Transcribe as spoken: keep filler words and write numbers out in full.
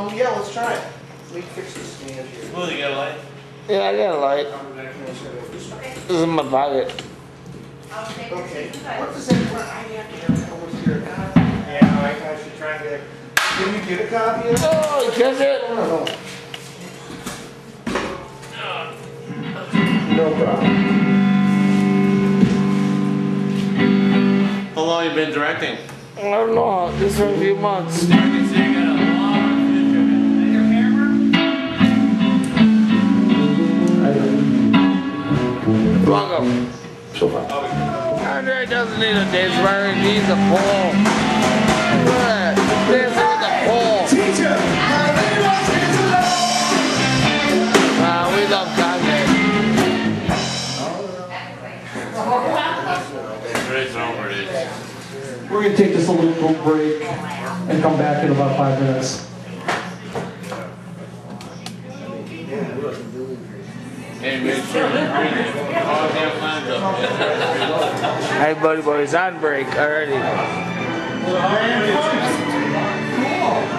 Um, yeah, let's try it. Let me fix this stand here. Well, you got a light? Yeah, I got a light. This is in my pocket. Okay. What does that want? I have to have a here. Yeah, I, I should try to. Can you get a copy of it? Oh, you catch it? No, no. No problem. How long you been directing? I don't know, just for a few months. I can see you got a long picture. Is your camera? Welcome. So far. Andre doesn't need a dance bar, he needs a pole. Look at that, dancing with a pole. Teacher, Uh, we love Kanye. It's over, dude. We're going to take this a little, little break and come back in about five minutes. Hey, make sure you're breathing. All damn lines up. Hey, buddy boy, he's on break already. Cool.